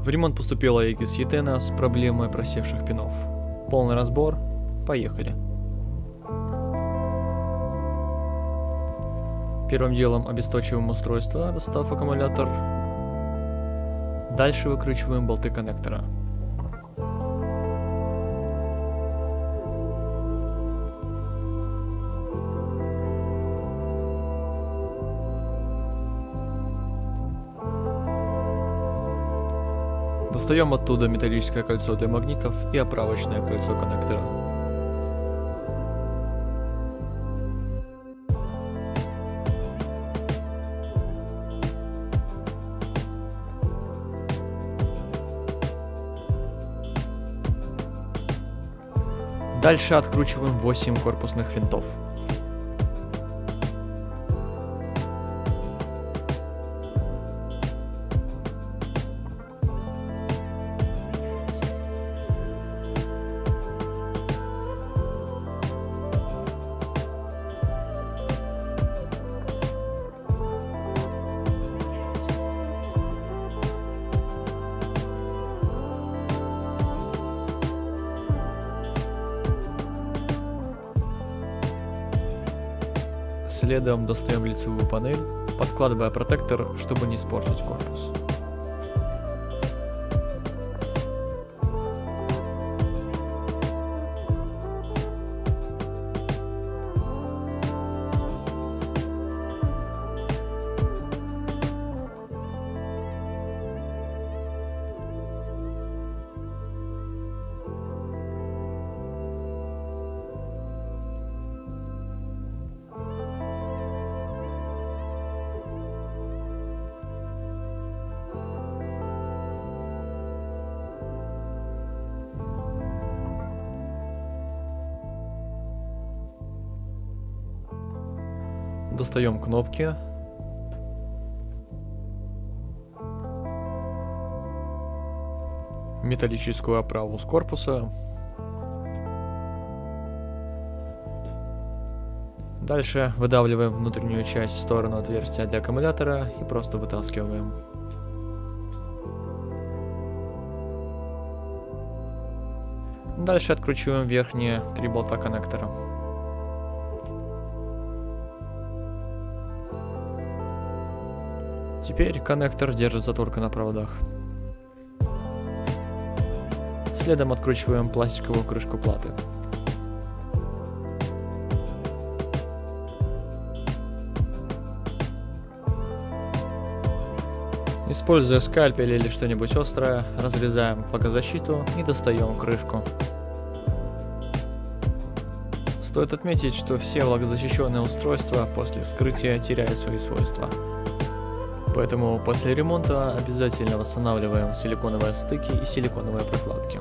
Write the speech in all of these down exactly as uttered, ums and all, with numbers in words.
В ремонт поступила Aegis Yetena с проблемой просевших пинов. Полный разбор. Поехали. Первым делом обесточиваем устройство, достав аккумулятор. Дальше выкручиваем болты коннектора. Достаем оттуда металлическое кольцо для магнитов и оправочное кольцо коннектора. Дальше откручиваем восемь корпусных винтов. Следом достаем лицевую панель, подкладывая протектор, чтобы не испортить корпус. Достаем кнопки. Металлическую оправу с корпуса. Дальше выдавливаем внутреннюю часть в сторону отверстия для аккумулятора и просто вытаскиваем. Дальше откручиваем верхние три болта коннектора. Теперь коннектор держит затворка на проводах. Следом откручиваем пластиковую крышку платы. Используя скальпель или что-нибудь острое, разрезаем влагозащиту и достаем крышку. Стоит отметить, что все влагозащищенные устройства после вскрытия теряют свои свойства. Поэтому после ремонта обязательно восстанавливаем силиконовые стыки и силиконовые прокладки.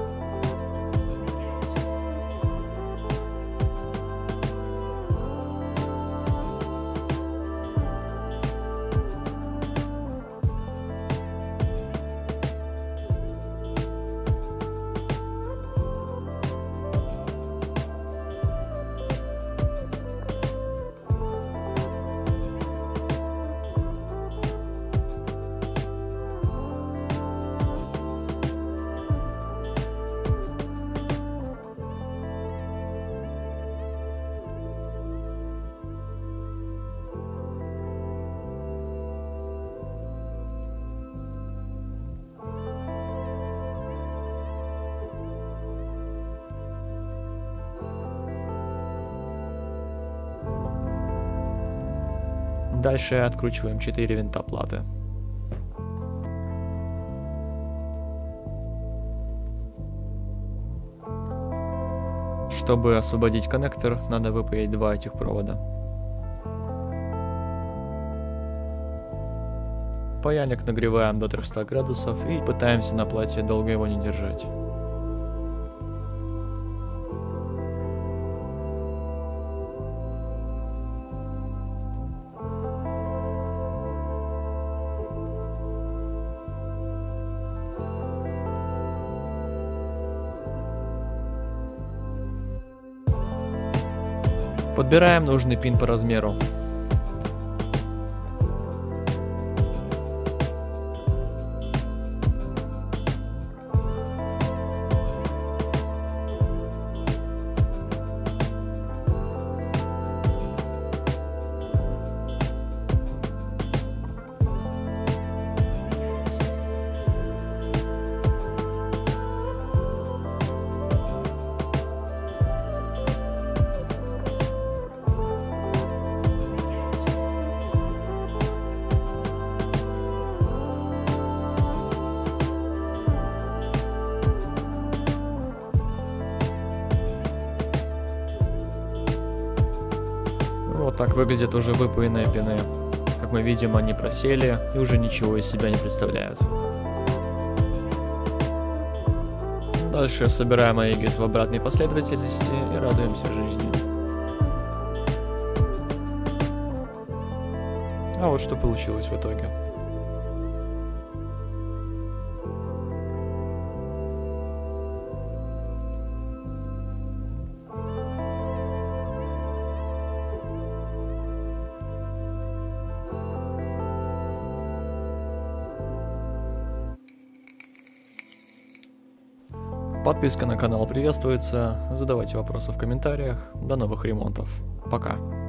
Дальше откручиваем четыре винта платы. Чтобы освободить коннектор, надо выпаять два этих провода. Паяльник нагреваем до трёхсот градусов и пытаемся на плате долго его не держать. Подбираем нужный пин по размеру. Так выглядят уже выпаянные пины. Как мы видим, они просели и уже ничего из себя не представляют. Дальше собираем Aegis в обратной последовательности и радуемся жизни. А вот что получилось в итоге. Подписка на канал приветствуется, задавайте вопросы в комментариях. До новых ремонтов. Пока.